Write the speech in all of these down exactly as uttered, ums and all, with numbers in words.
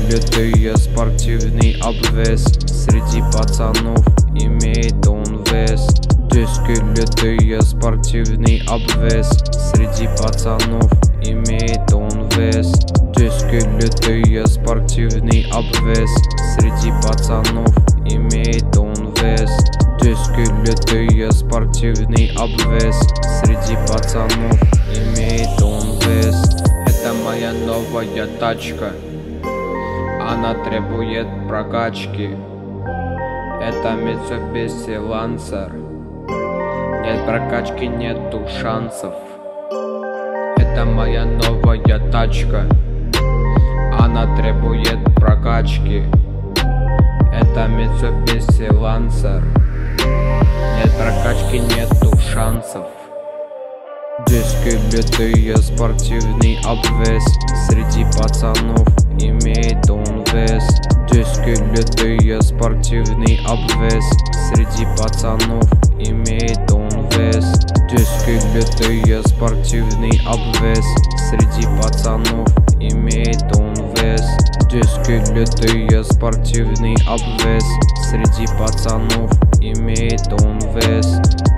лютый спортивный обвес. Среди пацанов имеет он вес. Диски лютый спортивный обвес. Среди пацанов имеет он вес. Диски лютый спортивный обвес. Среди пацанов имеет он вес. Диски лютый спортивный обвес. Среди пацанов имеет он вес. Это моя новая тачка, она требует прокачки. Это Mitsubishi Lancer. Нет прокачки, нету шансов. Это моя новая тачка, она требует прокачки. Это Mitsubishi Lancer. Нет прокачки, нету шансов. Диски лютый спортивный обвес. Среди пацанов имеет он вес. Диски лютый спортивный обвес. Среди пацанов имеет он вес. Диски лютый спортивный обвес. Среди пацанов имеет он вес. Диски лютый спортивный обвес. Среди пацанов имеет он вес.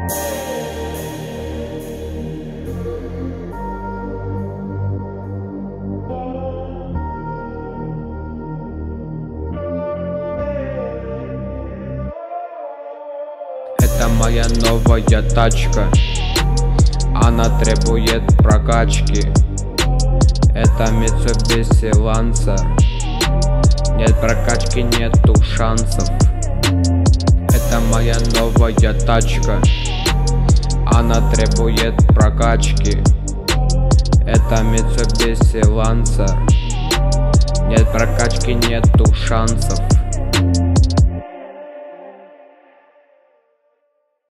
Это моя новая тачка, она требует прокачки. Это Mitsubishi Lancer. Нет прокачки, нету шансов. Это моя новая тачка, она требует прокачки. Это Mitsubishi Lancer. Нет прокачки, нету шансов.